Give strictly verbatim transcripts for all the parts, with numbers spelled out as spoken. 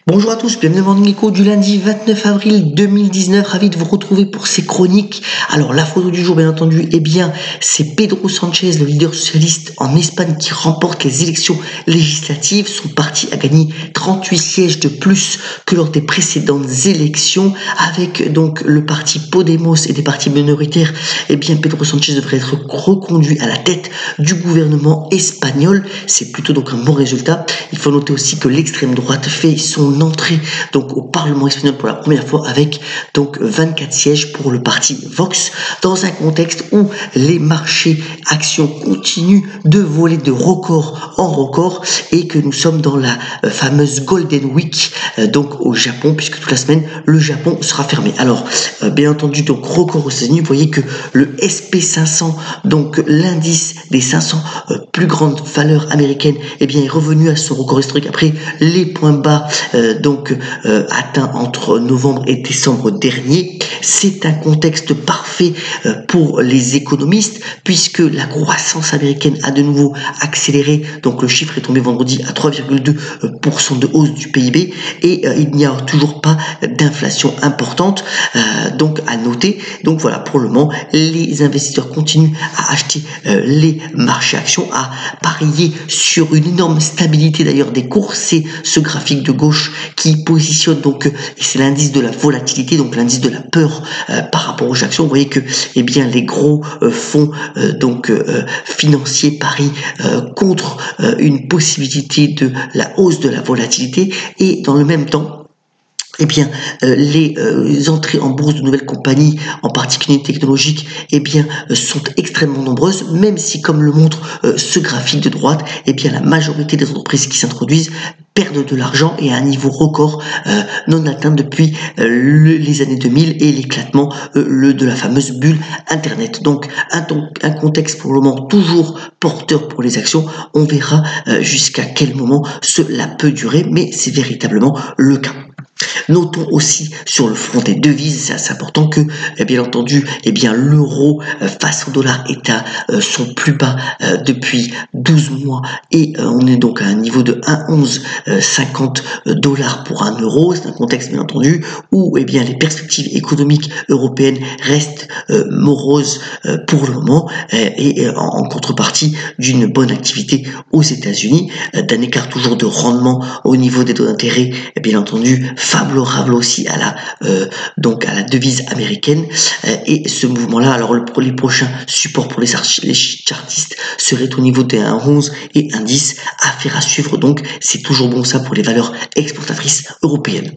Bonjour à tous, bienvenue dans Morning Echo du lundi vingt-neuf avril deux mille dix-neuf, ravi de vous retrouver pour ces chroniques. Alors la photo du jour bien entendu, eh bien c'est Pedro Sanchez, le leader socialiste en Espagne qui remporte les élections législatives. Son parti a gagné trente-huit sièges de plus que lors des précédentes élections. Avec donc le parti Podemos et des partis minoritaires, eh bien Pedro Sanchez devrait être reconduit à la tête du gouvernement espagnol. C'est plutôt donc un bon résultat. Il faut noter aussi que l'extrême droite fait son entrée donc au Parlement espagnol pour la première fois avec donc vingt-quatre sièges pour le parti Vox, dans un contexte où les marchés actions continuent de voler de record en record et que nous sommes dans la euh, fameuse Golden Week euh, donc au Japon, puisque toute la semaine le Japon sera fermé. Alors euh, bien entendu donc record aux États-Unis, vous voyez que le S P cinq cents, donc l'indice des cinq cents euh, plus grandes valeurs américaines, eh bien est revenu à son record historique après les points bas euh, donc euh, atteint entre novembre et décembre dernier. C'est un contexte parfait euh, pour les économistes, puisque la croissance américaine a de nouveau accéléré. Donc le chiffre est tombé vendredi à trois virgule deux pour cent de hausse du P I B et euh, il n'y a toujours pas d'inflation importante, euh, donc à noter. Donc voilà, pour le moment les investisseurs continuent à acheter euh, les marchés actions, à parier sur une énorme stabilité d'ailleurs des cours. C'est ce graphique de gauche qui positionne donc, et c'est l'indice de la volatilité, donc l'indice de la peur euh, par rapport aux actions. Vous voyez que eh bien les gros euh, fonds euh, donc euh, financiers parient euh, contre euh, une possibilité de la hausse de la volatilité, et dans le même temps eh bien, euh, les euh, entrées en bourse de nouvelles compagnies, en particulier technologiques, eh bien, euh, sont extrêmement nombreuses, même si, comme le montre euh, ce graphique de droite, eh bien, la majorité des entreprises qui s'introduisent perdent de l'argent et à un niveau record euh, non atteint depuis euh, le, les années deux mille et l'éclatement euh, le, de la fameuse bulle Internet. Donc, un, un contexte pour le moment toujours porteur pour les actions. On verra euh, jusqu'à quel moment cela peut durer, mais c'est véritablement le cas. Notons aussi sur le front des devises, c'est assez important, que eh bien entendu eh bien l'euro euh, face au dollar est à euh, son plus bas euh, depuis douze mois et euh, on est donc à un niveau de un virgule onze cinquante dollars pour un euro. C'est un contexte bien entendu où eh bien les perspectives économiques européennes restent euh, moroses euh, pour le moment euh, et euh, en, en contrepartie d'une bonne activité aux États-Unis, euh, d'un écart toujours de rendement au niveau des taux d'intérêt eh bien entendu favorable aussi à la euh, donc à la devise américaine, euh, et ce mouvement là, alors le, pour les prochains supports pour les, les chartistes seraient au niveau des un virgule onze et un virgule dix, affaire à suivre. Donc c'est toujours bon ça pour les valeurs exportatrices européennes.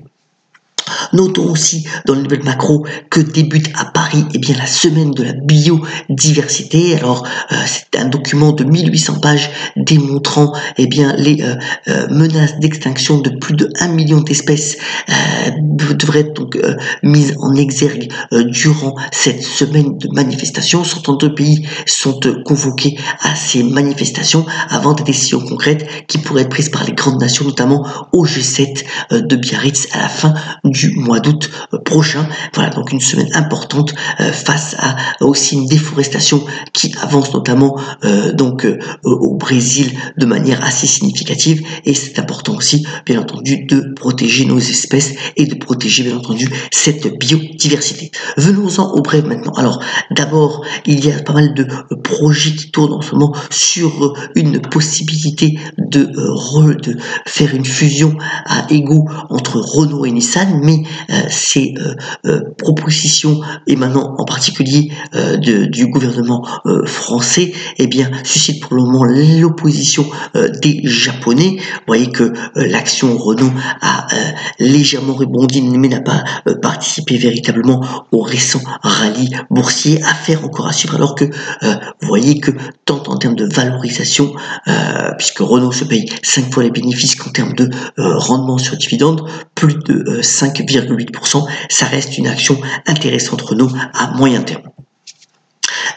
Notons aussi dans les nouvelles macro que débute à Paris eh bien la semaine de la biodiversité. Alors euh, c'est un document de mille huit cents pages démontrant eh bien les euh, euh, menaces d'extinction de plus de un million d'espèces euh, devraient être donc euh, mises en exergue euh, durant cette semaine de manifestations. soixante-deux pays sont euh, convoqués à ces manifestations avant des décisions concrètes qui pourraient être prises par les grandes nations, notamment au G sept euh, de Biarritz à la fin du mois d'août prochain. Voilà donc une semaine importante euh, face à euh, aussi une déforestation qui avance notamment euh, donc euh, au Brésil de manière assez significative, et c'est important aussi bien entendu de protéger nos espèces et de protéger bien entendu cette biodiversité. Venons-en au bref maintenant. Alors d'abord il y a pas mal de euh, projets qui tournent en ce moment sur euh, une possibilité de, euh, re, de faire une fusion à égaux entre Renault et Nissan, mais euh, ces euh, euh, propositions émanant en particulier euh, de, du gouvernement euh, français eh bien suscitent pour le moment l'opposition euh, des Japonais. Vous voyez que euh, l'action Renault a euh, légèrement rebondi mais n'a pas euh, participé véritablement au récent rallye boursier. Affaire encore à suivre, alors que euh, vous voyez que tant en termes de valorisation, euh, puisque Renault se paye cinq fois les bénéfices qu'en termes de euh, rendement sur dividende, plus de euh, cinq virgule huit pour cent, ça reste une action intéressante Renault à moyen terme.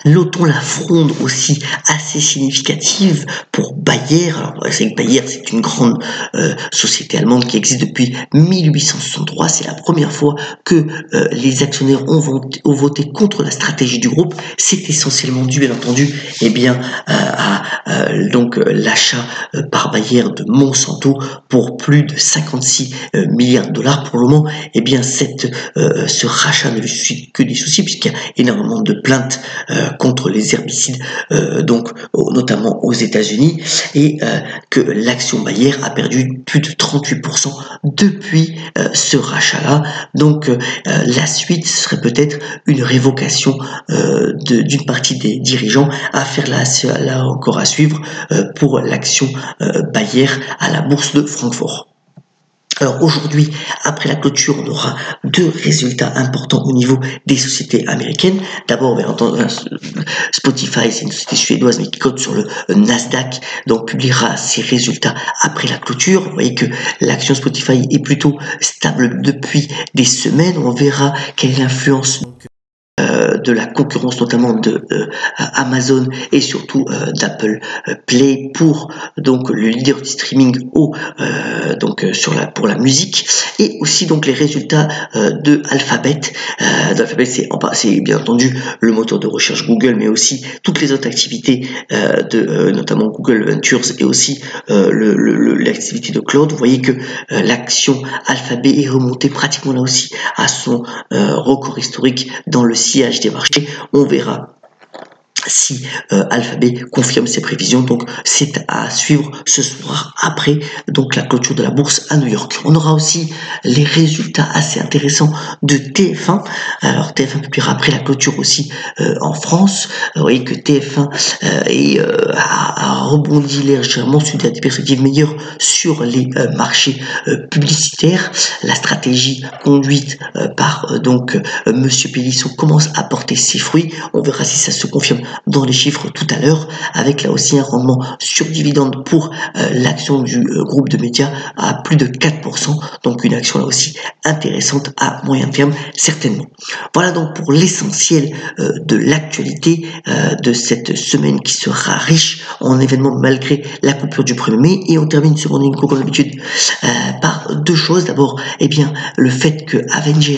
Notons la fronde aussi assez significative pour Bayer. Alors, c'est que Bayer, c'est une grande euh, société allemande qui existe depuis mille huit cent soixante-trois. C'est la première fois que euh, les actionnaires ont voté, ont voté contre la stratégie du groupe. C'est essentiellement dû, bien entendu, eh bien, euh, à euh, donc euh, l'achat euh, par Bayer de Monsanto pour plus de cinquante-six euh, milliards de dollars. Pour le moment, eh bien, cette, euh, ce rachat ne lui suscite que des soucis puisqu'il y a énormément de plaintes euh, contre les herbicides, euh, donc au, notamment aux États-Unis, et euh, que l'action Bayer a perdu plus de trente-huit pour cent depuis euh, ce rachat-là. Donc euh, la suite serait peut-être une révocation euh, de, d'une partie des dirigeants. Affaire là, là encore à suivre euh, pour l'action euh, Bayer à la bourse de Francfort. Alors aujourd'hui, après la clôture, on aura deux résultats importants au niveau des sociétés américaines. D'abord, bien entendu, Spotify, c'est une société suédoise mais qui cote sur le Nasdaq, donc publiera ses résultats après la clôture. Vous voyez que l'action Spotify est plutôt stable depuis des semaines. On verra quelle est l'influence Euh, de la concurrence notamment de euh, Amazon et surtout euh, d'Apple Play pour donc le leader du streaming au euh, donc euh, sur la pour la musique, et aussi donc les résultats euh, de Alphabet. Euh, d'Alphabet, c'est c'est bien entendu le moteur de recherche Google, mais aussi toutes les autres activités euh, de euh, notamment Google Ventures et aussi euh, le, le, l'activité de cloud. Vous voyez que euh, l'action Alphabet est remontée pratiquement là aussi à son euh, record historique dans le sillage des marchés. On verra si euh, Alphabet confirme ses prévisions. Donc c'est à suivre ce soir après donc la clôture de la bourse à New York. On aura aussi les résultats assez intéressants de T F un. Alors T F un publiera après la clôture aussi euh, en France. Vous voyez que T F un euh, est, euh, a, a rebondi légèrement sur des perspectives meilleures sur les euh, marchés euh, publicitaires. La stratégie conduite euh, par euh, donc euh, Monsieur Pélisson commence à porter ses fruits. On verra si ça se confirme dans les chiffres tout à l'heure, avec là aussi un rendement sur dividende pour euh, l'action du euh, groupe de médias à plus de quatre pour cent, donc une action là aussi intéressante à moyen terme certainement. Voilà donc pour l'essentiel euh, de l'actualité euh, de cette semaine qui sera riche en événements malgré la coupure du premier mai, et on termine ce morning call comme d'habitude euh, par deux choses. D'abord, eh bien le fait que Avenger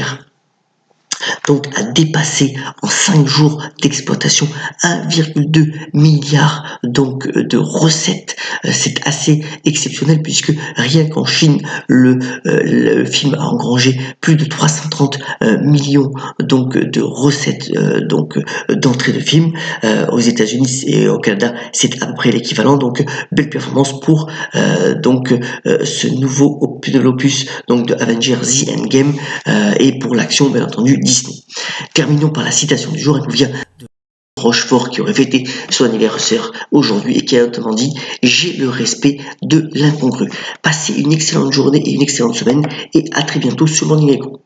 donc a dépassé en cinq jours d'exploitation un virgule deux milliard donc de recettes. C'est assez exceptionnel puisque rien qu'en Chine le, euh, le film a engrangé plus de trois cent trente euh, millions donc de recettes euh, donc d'entrée de film. Euh, aux États-Unis et au Canada, c'est à peu près l'équivalent. Donc belle performance pour euh, donc euh, ce nouveau opus donc de Avengers The Endgame euh, et pour l'action bien entendu Disney. Terminons par la citation du jour. Elle nous vient de Rochefort qui aurait fêté son anniversaire aujourd'hui et qui a notamment dit « J'ai le respect de l'incongru ». Passez une excellente journée et une excellente semaine et à très bientôt sur Morning Echo.